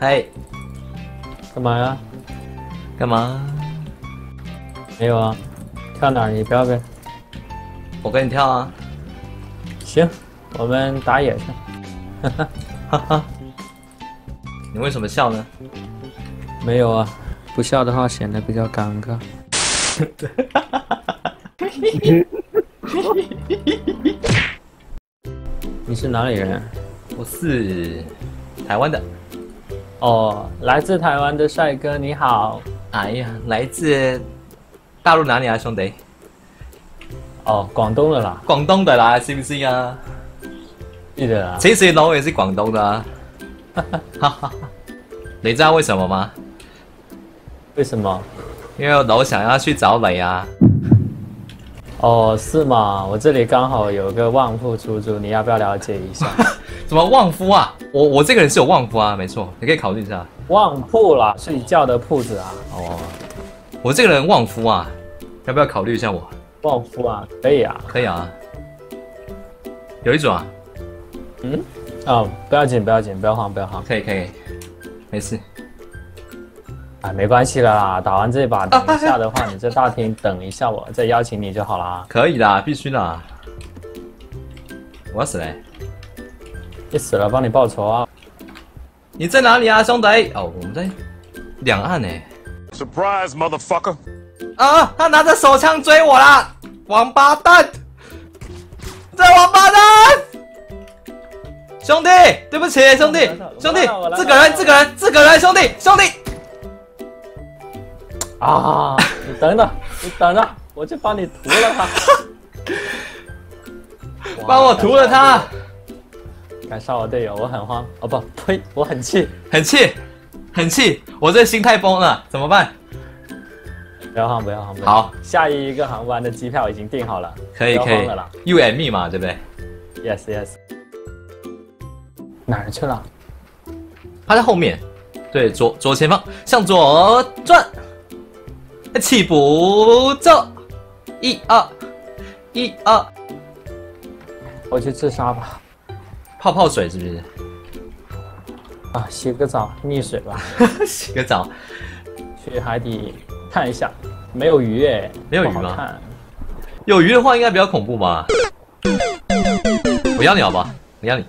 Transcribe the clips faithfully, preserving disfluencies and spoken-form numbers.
嗨， 干嘛呀？ 干嘛？ 没有啊，跳哪儿？你不要呗。 我跟你跳啊。 行，我们打野去。哈哈哈哈。 你为什么笑呢？ 没有啊，不笑的话显得比较尴尬。你是哪里人？ 我是台湾的。 哦，来自台湾的帅哥你好。 哎呀，来自大陆哪里啊，兄弟？ 哦，广东的啦。 廣東的啦，是不是啊？ 是的啦。 其實我也是廣東的啊。你知道為什麼嗎？ 為什麼？ 因為我想要去找你啊。 哦，是嗎？我這裡剛好有個旺鋪出租，你要不要了解一下？ 什麼旺夫啊？我我這個人是有旺夫啊，沒錯，你可以考慮一下。 旺鋪啦，睡覺的鋪子啊。 哦，我這個人旺夫啊，要不要考慮一下我？ 旺夫啊，可以啊， 可以啊。有一種啊。 嗯？哦，不要緊，不要緊，不要慌，不要慌。 可以可以，沒事。 哎，沒關係啦，打完這把，等一下的話，你在大廳等一下我，再邀請你就好啦。 可以啦，必須啦。我要死嘞！ 你死了，幫你報仇啊！ 你在哪裡啊，兄弟？哦，我們在兩岸呢。 Surprise, motherfucker！ 啊，他拿着手槍追我啦！王八蛋！這王八蛋！兄弟，對不起，兄弟，兄弟，這個人，這個人，這個人，兄弟，兄弟。 啊！你等等，你等着，我就幫你屠了他。 幫我屠了他！ 敢殺我隊友，我很慌。哦不，呸，我很氣， 很氣，很氣，我這心態崩了，怎麼辦？ 不要慌，不要慌，不要。 好， 下一個航班的機票已經訂好了， 可以可以 ，U M E 嘛，對不對 ？Yes yes。哪兒去了？ 他在後面，對，左左前方，向左轉。起步走，一二，一二， 我去自殺吧。 泡泡水是不是？ 啊，洗個澡，溺水吧。 洗個澡， 去海底看一下，沒有魚誒， 沒有魚嗎？有魚的話應該比較恐怖吧？我邀你好不好？我邀你。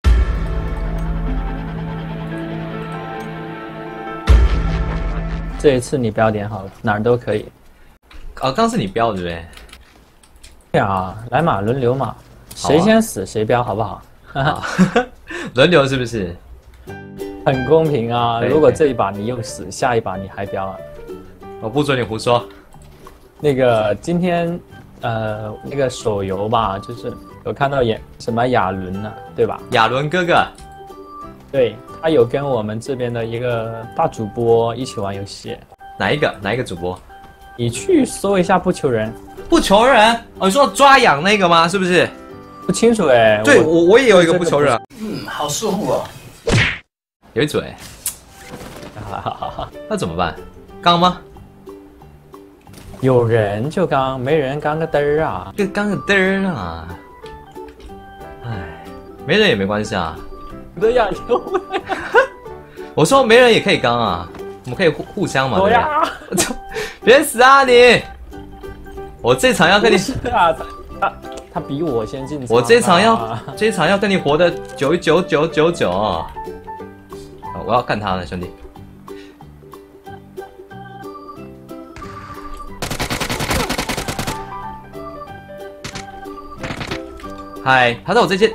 這一次你標點好了，哪兒都可以。 哦，剛剛是你標對不對？ 對啊，來嘛，輪流嘛，誰先死誰標，好不好？ 啊、輪流是不是？ 很公平啊！如果這一把你又死，下一把你還標啊？ 我不准你胡說。 那個今天，呃，那個手遊吧，就是有看到演什麼亞倫啊，對吧？ 亞倫哥哥。 對，他有跟我們這邊的一個大主播一起玩遊戲。 哪一個？哪一個主播？ 你去搜一下不求人。 不求人？哦，你說抓癢那個嗎？是不是？ 不清楚哎、欸。 對，我我也有一個不求人。 嗯，好舒服哦。 有一嘴。那怎麼辦？剛嗎？ 有人就剛，沒人剛個嘚兒啊。 就剛個嘚兒啊。唉，沒人也沒關係啊。 你的亞優。 我說沒人也可以剛啊，我們可以互互相嘛。 對呀。 別死啊你！我這場要跟你。 啊，他他比我先進。 我這場要這場要跟你活得九九九九九。我要幹他了，兄弟。嗨，他在我這間。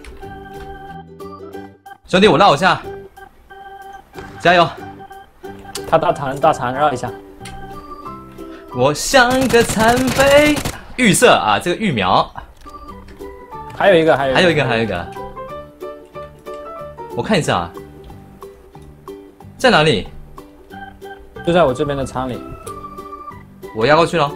兄弟，我繞一下，加油！ 他大殘大殘繞一下。 我像個殘廢預設啊，這個預苗。 還有一個，還有還有一個，還有一個。我看一下，在哪裡？ 就在我這邊的倉裡。 我壓過去了。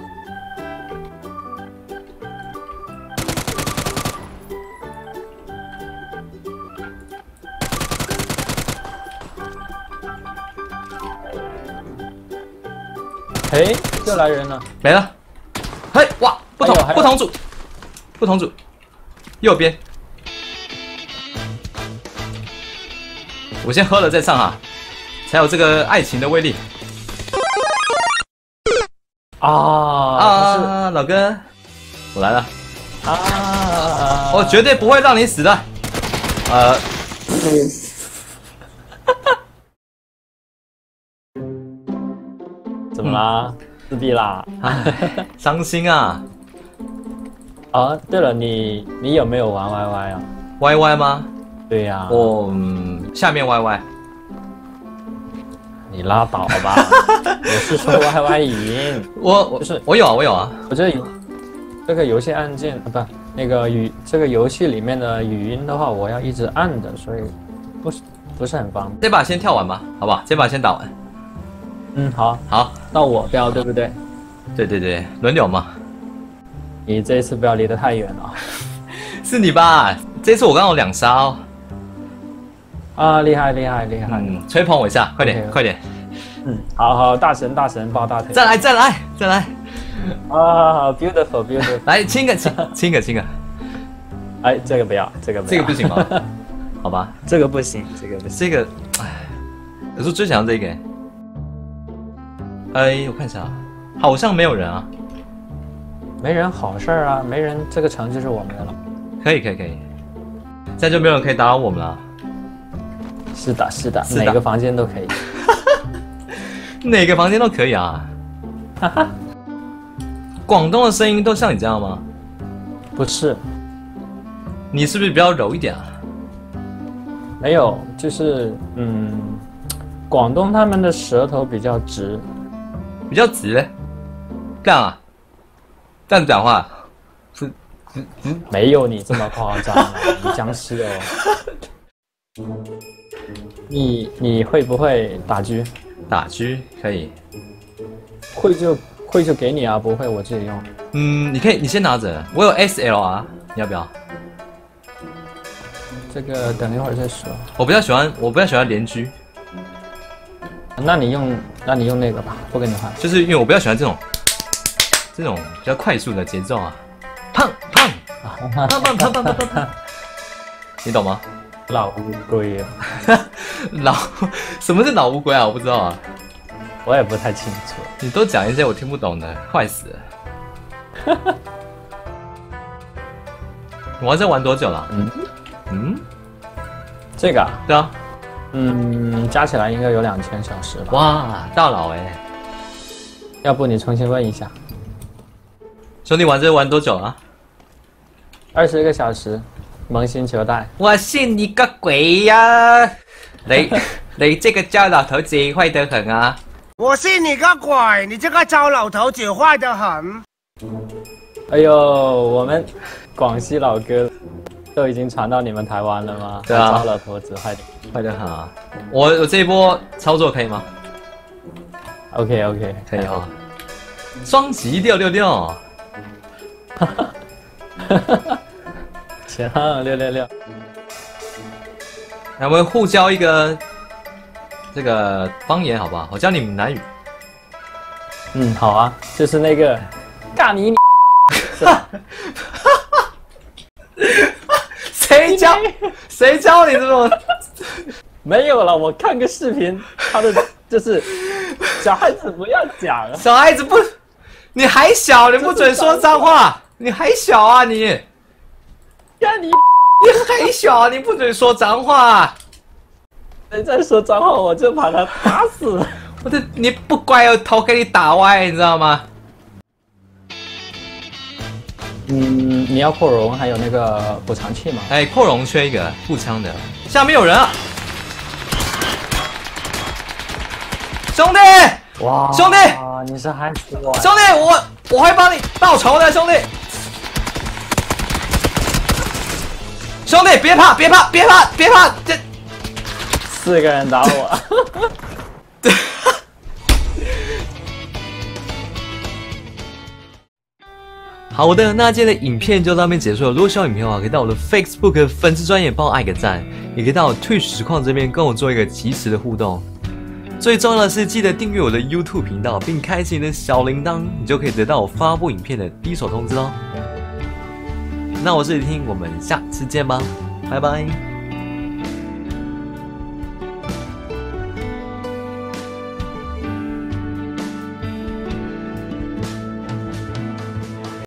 哎，又來人了， 沒了。嘿，哇，不同不同組，不同組，右邊。我先喝了再上啊。 才有这个爱情的威力。 啊啊，老哥，我来了。 啊！ 我绝对不会让你死的。呃， 怎么啦？自闭啦？ 唉，伤心啊。 啊，对了，你你有没有玩 Y Y 啊 Y Y 吗？ 对呀、啊， 我、嗯、下面 Y Y。 你拉倒吧！我是说 Y Y 语音， 我我就是我有啊，我有啊。 我这有这个游戏按键啊，不，那个语这个游戏里面的语音的话，我要一直按的，所以不是不是很方便。 这把先跳完吧，好不好？这把先打完。 嗯，好， 好， 到我标对不对？ 对对对，轮流嘛。 你这一次不要离得太远了。 是你吧？这次我刚好两杀哦。 啊，厉害厉害厉害！ 嗯，吹捧我一下，快点 OK 快点。 嗯，好好，大神大神抱大腿。 再来再来再来。 啊 ，beautiful beautiful。 来亲个亲亲个亲个。 哎，这个不要，这个不要， 这个不行吗？好吧， 这个不行，这个不行。 这个，哎，可是最想要这个。哎，我看一下，好像没有人啊。 没人好事儿啊，没人这个城就是我们的了。 可以可以可以，这样就没有人可以打扰我们了。 是的，是的， 是的哪个房间都可以。 哪个房间都可以啊。哈哈。广东的声音都像你这样吗？ 不是， 你是不是比较柔一点啊？ 没有，就是嗯，广东他们的舌头比较直， 比较直嘞。这样啊？这样讲话是直直？ 没有你这么夸张啊，你僵尸哦。你你会不会打狙？ 打狙可以。 会就会就给你啊，不会我自己用。 嗯，你可以，你先拿着，我有 S L R， 你要不要？ 这个等一会儿再说。 我比较喜欢，我比较喜欢连狙， 那你用那你用那个吧，不跟你换。 就是因为我比较喜欢这种这种比较快速的节奏啊，胖胖胖胖胖胖胖胖胖，你懂吗？ 老乌龟啊， 老什么是老乌龟啊？我不知道啊， 我也不太清楚。 你都讲一些我听不懂的，坏死了。你玩这玩多久了？ 嗯嗯， 这个啊， 对啊， 嗯，加起来应该有两千小时吧。 哇，大佬哎、欸， 要不你重新问一下。 兄弟玩这玩多久了？ 二十个小时，萌新球带。 我信你个鬼呀、啊！你你这个糟老头子坏得很啊！ 我信你个鬼！你这个糟老头子坏得很。 哎呦，我们广西老哥都已经传到你们台湾了吗？ 对啊糟老头子坏的。 坏得很啊！我我这一波操作可以吗？ OK OK， 可以啊。双击六六六。 哈哈哈哈强六六六。 来，我们互教一个这个方言好不好？我教你闽南语。 嗯，好啊，就是那个干你谁教谁教你这种？ 没有了，我看个视频，他的就是小孩子不要讲啊。 小孩子不，你还小，你不准说脏话，你还小啊你， 干你你还小，你不准说脏话。 谁再说脏话，我就把他打死。 我的，你不乖，我头给你打歪，你知道吗？ 嗯，你要扩容，还有那个补偿器吗？ 哎，扩容缺一个步枪的，下面有人啊！兄弟， 哇， 兄弟， 你是害死我！ 兄弟，我我会帮你报仇的，兄弟。兄弟，别怕，别怕，别怕，别怕，这四个人打我。 好的，那今天的影片就到这边结束了。如果喜欢影片的话，可以到我的 Facebook 粉丝专页帮我按个赞，也可以到我 Twitch 实况这边跟我做一个即时的互动。最重要的是，记得订阅我的 YouTube 频道，并开启你的小铃铛，你就可以得到我发布影片的第一手通知哦。那我是李听，我们下次见吧，拜拜。